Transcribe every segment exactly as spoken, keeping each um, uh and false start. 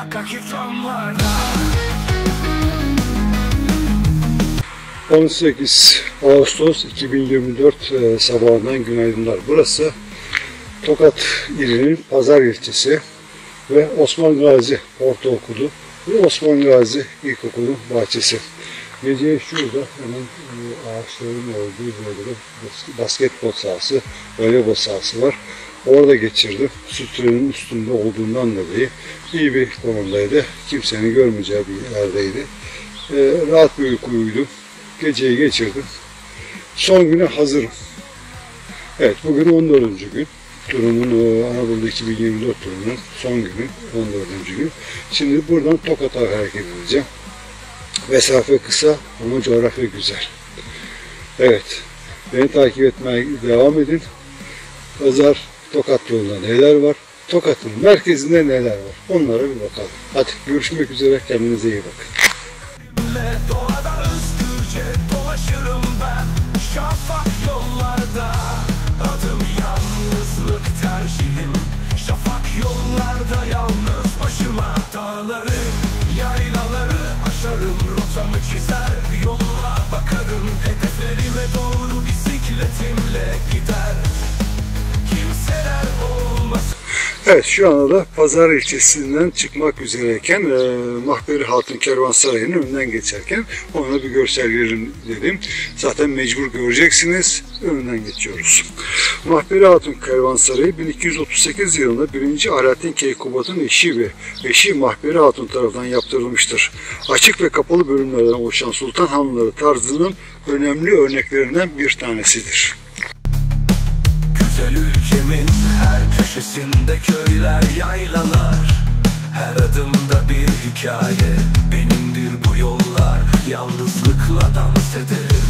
on sekiz Ağustos iki bin yirmi dört e, sabahından günaydınlar. Burası Tokat ilinin Pazar ilçesi ve Osman Gazi Ortaokulu ve Osman Gazi İlkokulu bahçesi. Geceyi şurada hemen e, ağaçların olduğu bölgede basketbol sahası, voleybol sahası var. Orada geçirdim. Sütrenin üstünde olduğundan dolayı iyi bir konumdaydı. Kimsenin görmeyeceği bir yerdeydi. E, rahat bir uyku uyudum. Geceyi geçirdim. Son güne hazırım. Evet, bugün on dördüncü gün. Turumun, Anadolu iki bin yirmi dört turunun son günü, on dördüncü gün. Şimdi buradan Tokat'a hareket edeceğim. Mesafe kısa ama coğrafya güzel. Evet, beni takip etmeye devam edin. Pazar Tokat yolunda neler var? Tokat'ın merkezinde neler var? Onlara bir bakalım. Hadi görüşmek üzere, kendinize iyi bakın. Dolaşırım ben şafak yollarda, adım yalnızlık tercihim. Şafak yollarda yalnız başıma, dağları, yaylaları aşarım, rotamı çizer, yoluna bakarım. Hedeflerime doğru bisikletimle gider, kimseler olmasın. Evet, şu anda da Pazar ilçesinden çıkmak üzereyken e, Mahperi Hatun Kervansarayı'nın önünden geçerken ona bir görsel verin dedim. Zaten mecbur göreceksiniz. Önünden geçiyoruz. Mahperi Hatun Kervansarayı bin iki yüz otuz sekiz yılında birinci Alaaddin Keykubat'ın eşi ve eşi Mahperi Hatun tarafından yaptırılmıştır. Açık ve kapalı bölümlerden oluşan Sultan Hanları tarzının önemli örneklerinden bir tanesidir. Güzel ülkemin her köşesinde köyler, yaylalar, her adımda bir hikaye. Benimdir bu yollar, yalnızlıkla dans ederim.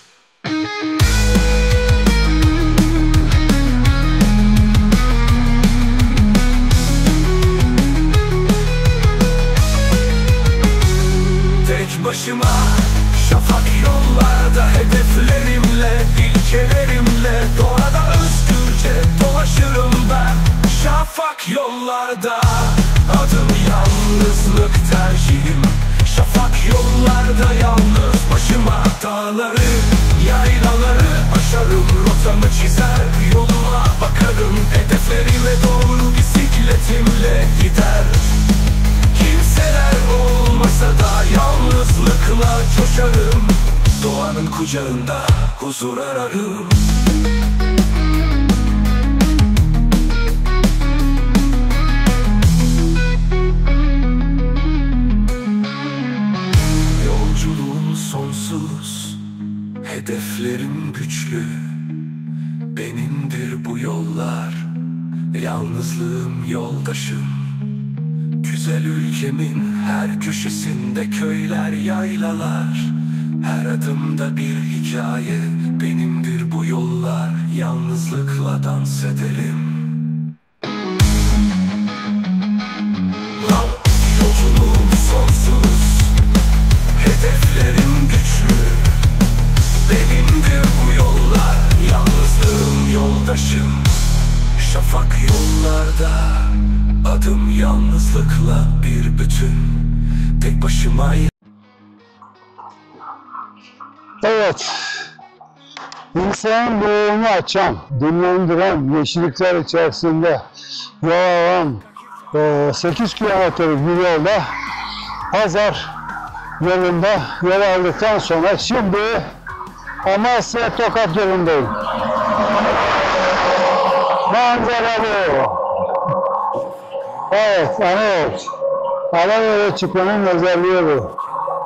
Tek başıma şafak yollarda, hedeflerimle, ilkelerimle, doğada özgürce dolaşırım ben. Şafak yollarda, adım yalnızlık tercihim. Şafak yollarda yalnız başıma, dağları, yaylaları aşarım, rotamı çizer, yoluma bakarım. Hedeflerime doğru bisikletimle gider, kimseler olmasa da yalnızlıkla coşarım. Doğanın kucağında huzur ararım. Yolculuğum sonsuz, hedeflerim güçlü. Benimdir bu yollar, yalnızlığım yoldaşım. Güzel ülkemin her köşesinde köyler, yaylalar, her adımda bir hikaye. Benimdir bu yollar, yalnızlıkla dans edelim. Yolculuğum sonsuz, hedeflerim güçlü. Benimdir bu yollar, yalnızlığım yoldaşım. Şafak yollarda, adım yalnızlıkla bir bütün. Tek başıma. Evet, insanın ruhunu açan, dinlendiren, yeşillikler içerisinde yol alan sekiz kilometrelik bir yolda Pazar yolunda yol aldıktan sonra şimdi Amasya Tokat yolundayım. Manzaralı. Evet, ana yol. Ana yola çıkmanın özelliği bu.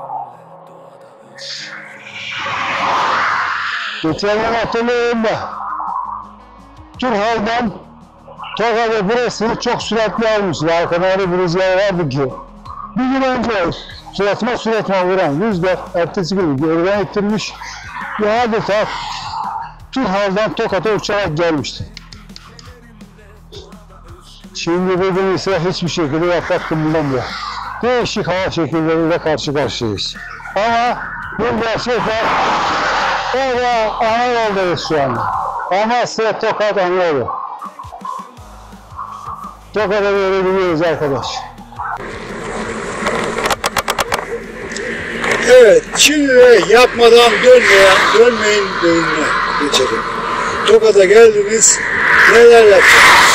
Geçen yıl hatırlıyorum da Turhal'dan Tokat'a burasını çok süratli almıştı. Arkada öyle bir rüzgar vardı ki. Bir gün önce suratıma suratıma vuran rüzgar ertesi gün geriden ittirmiş ve adeta Turhal'dan Tokat'a uçarak gelmişti. Şimdi bugün ise hiçbir şekilde yaprak kımıldamıyor. Değişik hava şekilleriyle karşı karşıyayız. Ama bir gerçek var. Orada ana yoldayız şu anda. Amasya Tokat ana yolu. Tokat'a doğru gidiyoruz arkadaş. Evet, şimdi de yapmadan dönmeyen, dönmeyin bölümüne geçelim. Tokat'a geldiniz, neler yapacaksınız?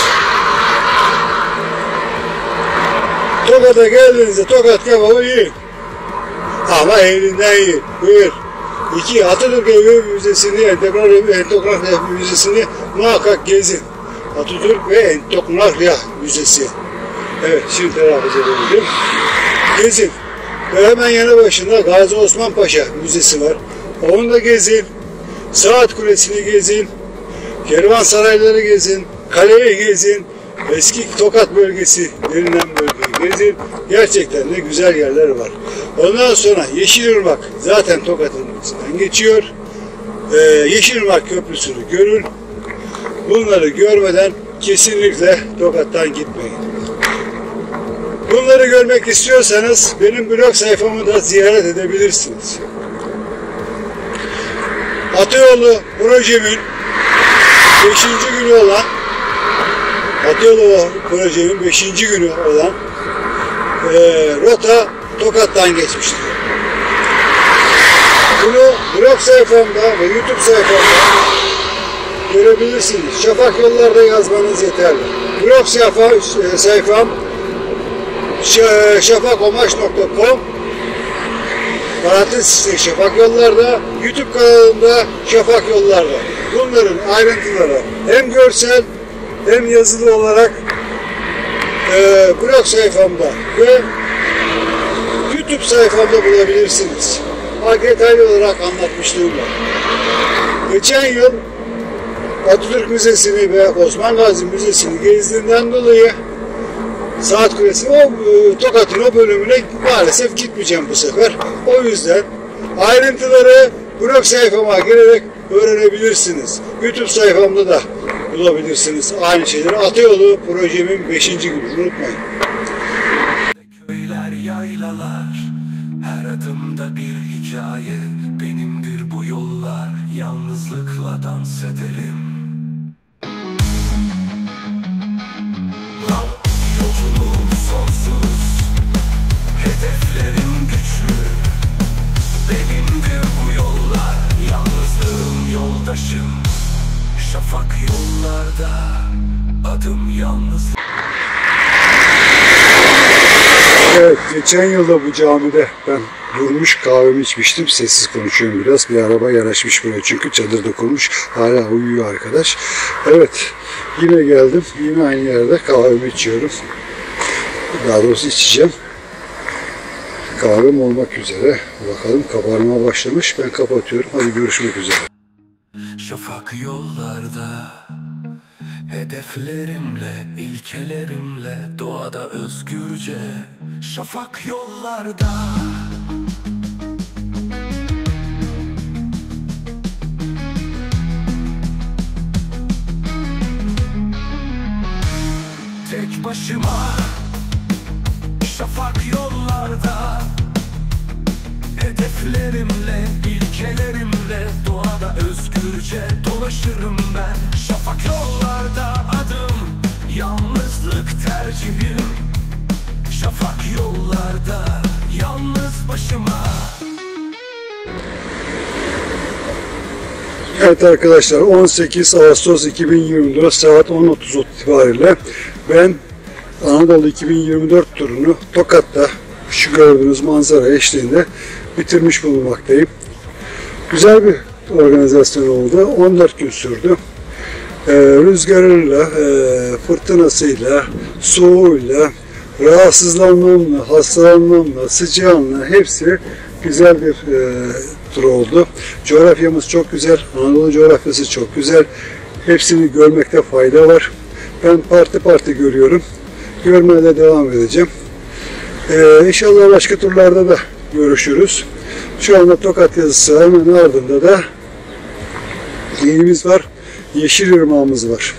Tokat'a geldiğinizde Tokat kebabı yiyin. Ama elinden yiyin. Bir. İki, Atatürk Evi Müzesi'ni, Entografya Müzesi'ni muhakkak gezin. Atatürk ve Entografya Müzesi. Evet, şimdi telaffuz edelim. Gezin. Ve hemen yanı başında Gazi Osman Paşa Müzesi var. Onu da gezin. Saat Kulesi'ni gezin. Kervansarayları gezin. Kaleyi gezin. Eski Tokat bölgesi denilen bölgeyi gezin. Gerçekten de güzel yerler var. Ondan sonra Yeşilırmak zaten Tokat'ın içinden geçiyor. Ee, Yeşilırmak Köprüsü'nü görün. Bunları görmeden kesinlikle Tokat'tan gitmeyin. Bunları görmek istiyorsanız benim blog sayfamı da ziyaret edebilirsiniz. Atayolu projemin beşinci günü olan Atayolu projemin beşinci günü olan e, rota Tokat'tan geçmiştir. Bunu blog sayfamda ve YouTube sayfamda görebilirsiniz. Şafak Yollar'da yazmanız yeterli. Blog sayfa, sayfam şafakomaş nokta com, parantez Şafak Yollar'da, YouTube kanalımda Şafak Yollar'da. Bunların ayrıntıları hem görsel hem yazılı olarak e, blog sayfamda ve YouTube sayfamda bulabilirsiniz. Detaylı olarak anlatmışlığım var. Geçen yıl Atatürk Müzesi'ni ve Osman Gazi Müzesi'ni gezdiğinden dolayı Saat Kulesi, o Tokat'ın o bölümüne maalesef gitmeyeceğim bu sefer. O yüzden ayrıntıları blog sayfama girerek öğrenebilirsiniz. YouTube sayfamda da bulabilirsiniz aynı şeyleri. Atayolu projemin beşinci günü, unutmayın. Köyler, yaylalar, her adımda bir hikaye. Benimdir bu yollar, yalnızlıkla dans ederim. Yolculuğum sonsuz, hedeflerim güçlü. Benimdir bu yollar, yalnızlığım yoldaşım. Şafak yollarda, adım yalnızlık. Evet, geçen yılda bu camide ben durmuş kahvemi içmiştim. Sessiz konuşuyorum biraz. Bir araba yanaşmış buraya çünkü çadırda kurmuş. Hala uyuyor arkadaş. Evet, yine geldim. Yine aynı yerde kahvemi içiyorum. Daha doğrusu içeceğim. Kahvem olmak üzere. Bakalım kabarmaya başlamış. Ben kapatıyorum. Hadi görüşmek üzere. Şafak yollarda, hedeflerimle, ilkelerimle, doğada özgürce. Şafak yollarda. Tek başıma, şafak yollarda, hedeflerimle, ilkelerimle, doğada özgürce dolaşırım ben. Şafak yollarda adım, yalnızlık tercihim. Şafak yollarda, yalnız başıma. Evet arkadaşlar, on sekiz Ağustos iki bin yirmi dört saat on otuz itibariyle ben Anadolu iki bin yirmi dört turunu Tokat'ta şu gördüğünüz manzara eşliğinde bitirmiş bulunmaktayım. Güzel bir organizasyon oldu. on dört gün sürdü. Ee, rüzgarıyla, e, fırtınasıyla, soğuğuyla, rahatsızlanmamla, hastalanmamla, sıcağınla hepsi güzel bir e, tur oldu. Coğrafyamız çok güzel. Anadolu coğrafyası çok güzel. Hepsini görmekte fayda var. Ben parti parti görüyorum. Görmeye de devam edeceğim. Ee, inşallah başka turlarda da görüşürüz. Şu anda Tokat yazısı hemen ardında da neyimiz var? Yeşilırmağımız var.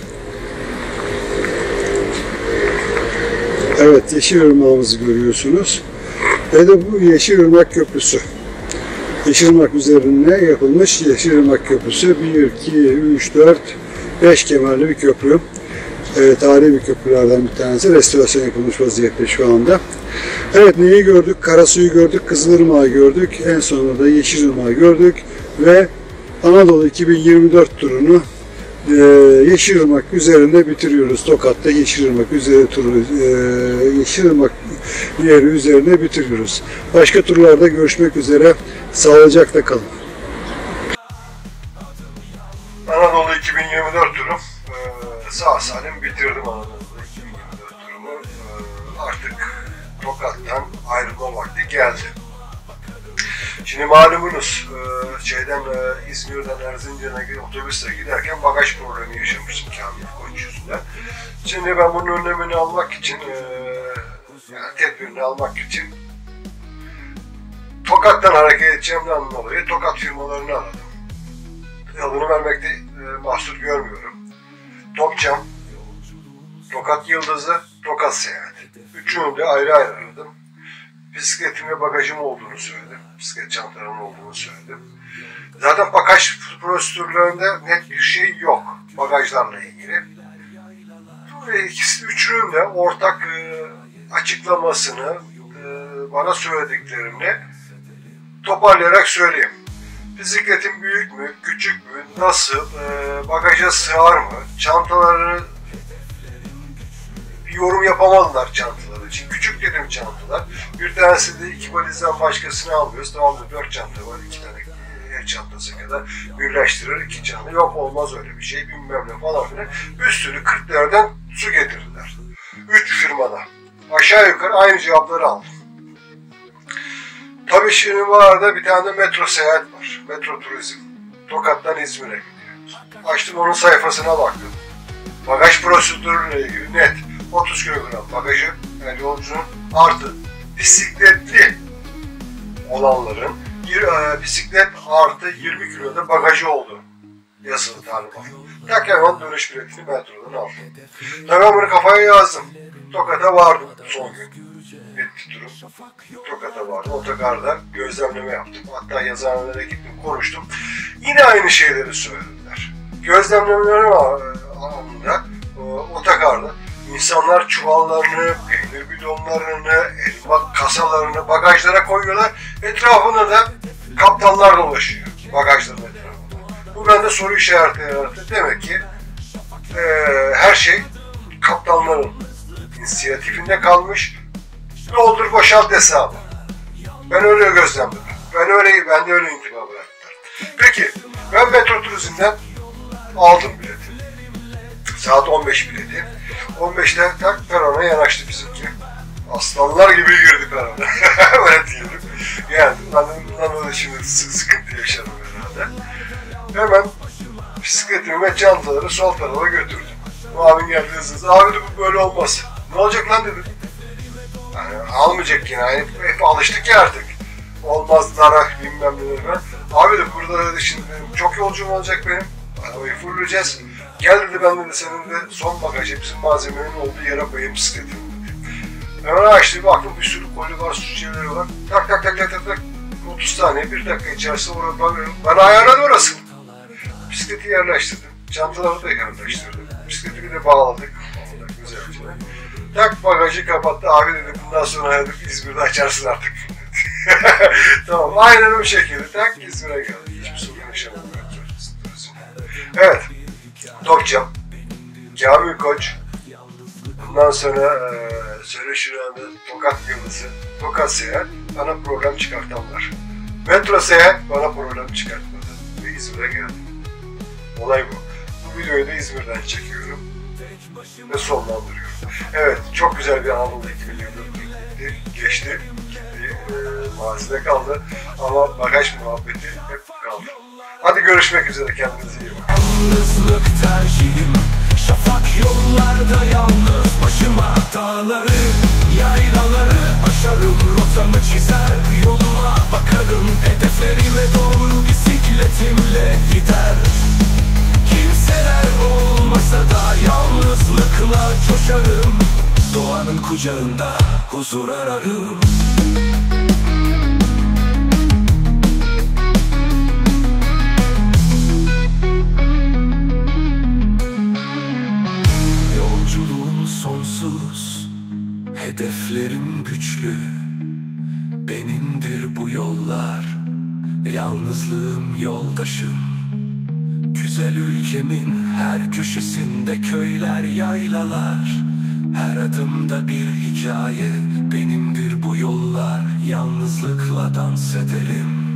Evet, Yeşilırmağımızı görüyorsunuz. Ve de bu Yeşilırmak Köprüsü. Yeşilırmak üzerine yapılmış Yeşilırmak Köprüsü. bir, iki, üç, dört, beş kemerli bir köprü. e, tarihi bir köprülerden bir tanesi. Restorasyon yapılmış vaziyette şu anda. Evet, neyi gördük? Karasu'yu gördük, Kızılırmak'ı gördük. En sonunda da Yeşilırmak'ı gördük. Ve Anadolu iki bin yirmi dört turunu e, Yeşilırmak üzerinde bitiriyoruz. Tokat'ta Yeşilırmak üzeri turu, e, Yeşilırmak yeri üzerine bitiriyoruz. Başka turlarda görüşmek üzere. Sağlıcakla kalın. Anadolu iki bin yirmi dört turu e, sağ salim bitirdim Anadolu iki bin yirmi dört turumu. E, artık Tokat'tan ayrılma vakti geldi. Şimdi malumunuz e, şeyden e, İzmir'den Erzincan'a otobüsle giderken bagaj problemi yaşamıştım Kamil Koç yüzünden. Şimdi ben bunun önlemini almak için, e, yani tedbirini almak için Tokat'tan hareket edeceğimden dolayı Tokat firmalarını aradım. Adını vermekte e, mahsur görmüyorum. Tokcam, Tokat Yıldızı, Tokat Seyahat. Üçünü de ayrı ayrı aradım. Bisikletim ve bagajım olduğunu söyledim. Bisiklet çantalarımın olduğunu söyledim. Zaten bagaj prosedürlerinde net bir şey yok bagajlarla ilgili. Ve ikisi üçünün de ortak e, açıklamasını e, bana söylediklerimle toparlayarak söyleyeyim. Bisikletin büyük mü, küçük mü, nasıl, e, bagaja sığar mı, çantalarını bir yorum yapamadılar çantalar için. Küçük dedim çantalar. Bir tanesi de iki valizden başkasını almıyoruz. Tamam da dört çanta var, iki tane el çantası kadar birleştirir iki çanta. Yok olmaz öyle bir şey, bilmem ne falan filan. Üstünü kırklardan su getirdiler. Üç firmada. Aşağı yukarı aynı cevapları aldım. Tabii şimdi bu arada bir tane de metro seyahat var. Metro turizm. Tokat'tan İzmir'e gidiyor. Açtım onun sayfasına baktım. Bagaj prosedürüyle ilgili net. otuz kilogram bagajı, yani yolcunun artı bisikletli olanların bir e, bisiklet artı yirmi kiloda bagajı oldu. Yazılı talimat. Tak hemen dönüş biletini metrodan aldım. Tabii ben bunu kafaya yazdım. Tokat'a vardım son gün. Bitti durum. Tokat'a vardım. Otogarda gözlemleme yaptım. Hatta yazıhanelere gittim, konuştum. Yine aynı şeyleri söylediler. Gözlemlemeleri anında otogarda insanlar çuvallarını, peynir bidonlarını, elma kasalarını bagajlara koyuyorlar. Etrafında da kaptanlar dolaşıyor bagajların etrafında. Bu bende soru işareti yarattı. Demek ki e, her şey kaptanların inisiyatifinde kalmış. Doldur boşalt hesabı. Ben öyle gözlemledim. Ben öyle, ben de öyle intiba bıraktılar. Peki, ben metro turizmden aldım bileti. Saat on beş bileti. on beşte tak perona yanaştı bizimki. Aslanlar gibi girdi perona. Öyle diyelim. Geldim. Ben de bundan şimdi sıkıntı yaşadım herhalde. Hemen bisikletimi ve çantaları sol tarafa götürdüm. Bu abim geldi hızlı. Abi de bu böyle olmaz. Ne olacak lan dedim. Yani almayacak yine. Yani hep alıştık ya artık. Olmaz darak bilmem neler falan. Abi de burada dedi şimdi çok yolcum olacak benim. Arabayı fulleyeceğiz. Gel dedi ben dedi senin de son bagaj hepsinin malzemenin olduğu yere koyayım bisikletimi dedi. Hemen açtı baktım bir sürü koli var, su şeyleri var. Tak tak tak tak tak tak. otuz saniye bir dakika içerisinde oraya bakıyorum. Bana ayarladı orası. Bisikleti yerleştirdim. Çantaları da yerleştirdim. Bisikleti de bağladık. Bağladık güzelce. Tak bagajı kapattı. Abi dedi bundan sonra dedim İzmir'de açarsın artık. Tamam aynen o şekilde. Tak İzmir'e geldik. Hiçbir sorun yaşamadım. Evet. Tokcam. Kamil Koç. Bundan sonra e, söyle şurada Tokat Yıldızı, Tokat Seyahat bana program çıkartanlar. Metro Seyahat bana program çıkartmadı. Ve İzmir'e geldim. Olay bu. Bu videoyu da İzmir'den çekiyorum. Ve sonlandırıyorum. Evet, çok güzel bir Anadolu iki bin yirmi dört geçti. Gitti, e, mazide kaldı. Ama bagaj muhabbeti hep kaldı. Hadi görüşmek üzere, kendinize iyi bakın. Yalnızlık tercihim, şafak yollarda yalnız başıma. Dağları, yaylaları aşarım, rotamı çizer, yoluma bakarım. Hedeflerime doğru bisikletimle gider. Kimseler olmasa da yalnızlıkla coşarım. Doğanın kucağında huzur ararım. umutsuz, hedeflerim güçlü. Benimdir bu yollar, yalnızlığım yoldaşım. Güzel ülkemin her köşesinde köyler, yaylalar. Her adımda bir hikaye, benimdir bu yollar. Yalnızlıkla dans ederim.